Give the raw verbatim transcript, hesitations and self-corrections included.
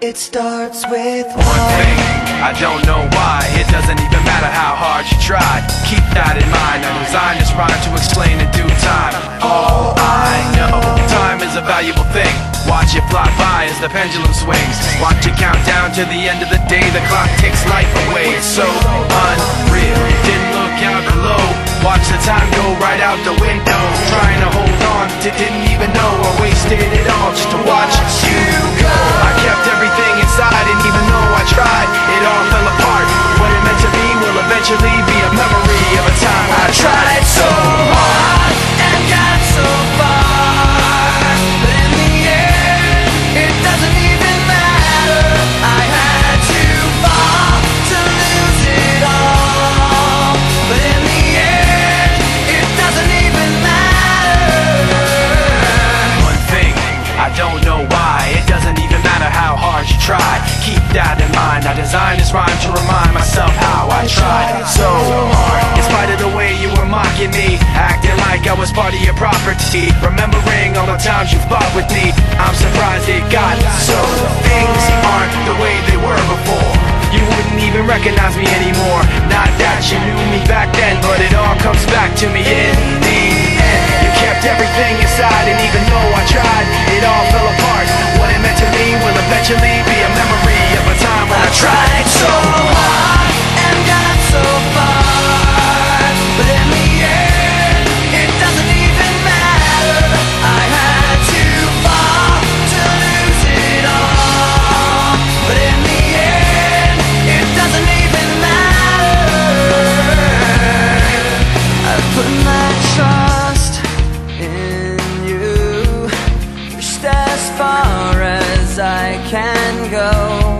It starts with one thing, I don't know why. It doesn't even matter how hard you try. Keep that in mind. I designed this rhyme to explain in due time. All I know, time is a valuable thing. Watch it fly by as the pendulum swings. Watch it count down to the end of the day. The clock takes life away. It's so unreal. Didn't look out below. Watch the time go right out the window. Trying to hold on to didn't even know I wasted it all just to watch you go. I kept everything inside, and even though I tried, it all fell apart. What it meant to be will eventually be a memory of a time I tried so hard and got so far, but in the end, it doesn't even matter. I had to fall to lose it all, but in the end, it doesn't even matter. One thing, I don't know why. It doesn't even matter how hard you try. Keep that in mind. I designed this rhyme to remind myself how I tried so hard. In spite of the way you were mocking me, acting like I was part of your property, remembering all the times you fought with me, I'm surprised it got so. Things aren't the way they were before. You wouldn't even recognize me anymore. Not that you knew me back then, but it all comes back to me in the end. You kept everything inside, and even though I tried, it all fell apart. What it meant to me will eventually be a memory of a time when I tried so hard and got so far, but in the end, it doesn't even matter. I had to fall to lose it all, but in the end, it doesn't even matter. I put my trust in you, pushed as far as I can go.